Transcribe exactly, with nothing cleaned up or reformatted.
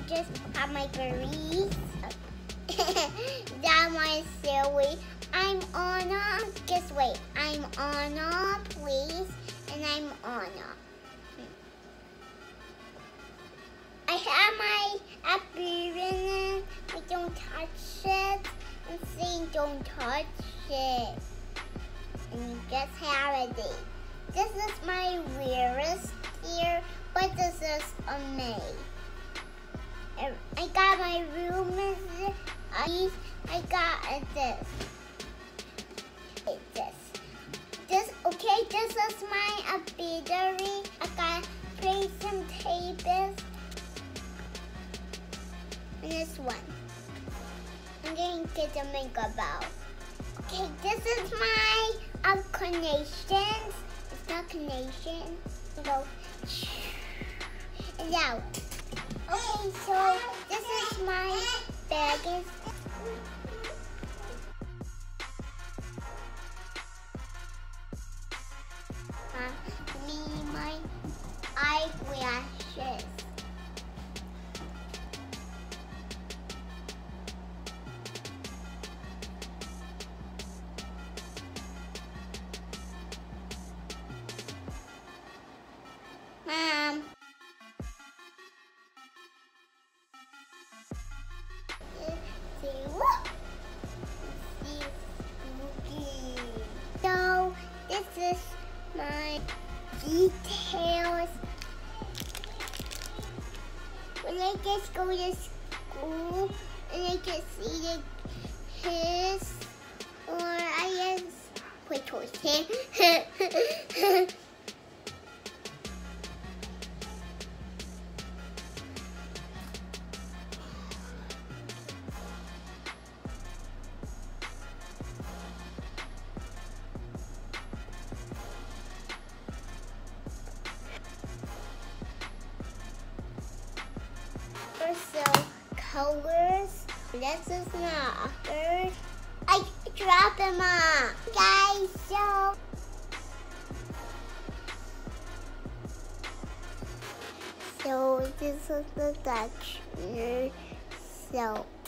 just have my berries. That was silly. I'm on a, just wait, I'm on a place, and I'm on a. I have my appearance, I don't touch it, and saying don't touch it. And just have it. This is my weirdest here, but this is a May. I got my room is I got this. This. This okay, this is my battery. I got play some tapes. And this one. I'm going to get the makeup out. Okay, this is my um, carnations. It's not carnation. Go and out. Okay, so this is my bag. Uh, me, my eyelashes. Mom. So this is my details. When I just go to school and I just see the kids, or I just put towards him. So colors. This is not good. I dropped them off, guys. So so this is the Dutch. So.